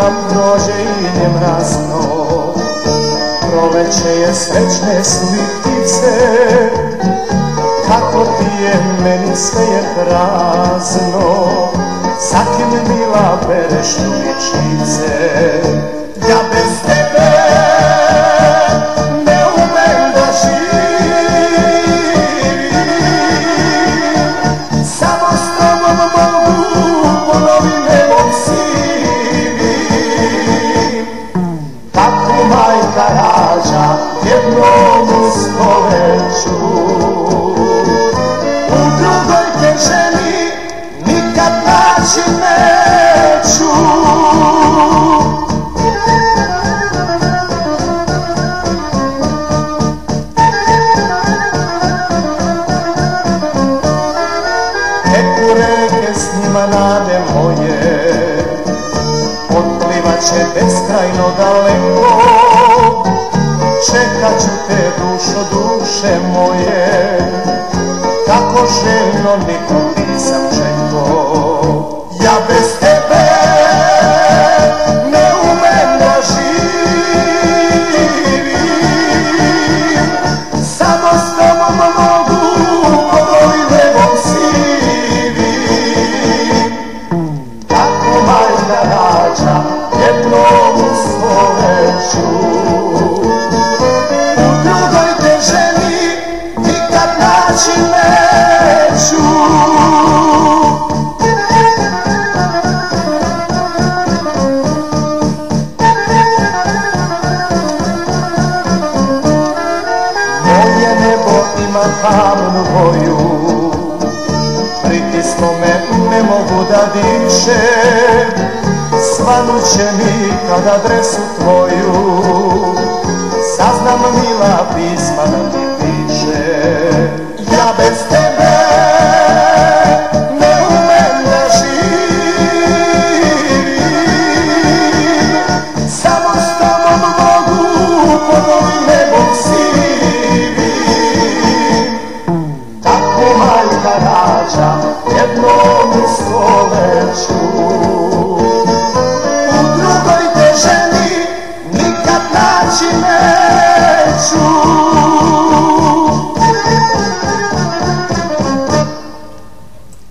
dan prođe i ne mrazno, proleće je srećne su i ptice, kako ti je, meni sve je prazno, za kim mila bereš ručice. Ja bez tebe ne umem da živim, samo s tobom mogu po novim nebom sivim. Tako majka rađa jednom u stoleću, u drugoj te ženi nikad naći neću. Teku reke s njima nade moje, otplivat će beskrajno daleko, čekat ću te dušo duše moje, kako željno nikom nisam čekao. Ja bez tebe ne umem da živim, samo s tobom mogu pod ovim nebom sivim. Tako majka rađa jednom u stoleću, u drugoj te ženi nikad naći neću. Moje nebo ima tamnu boju, pritisno me ne mogu da diše, svanuće mi kad adresu tvoju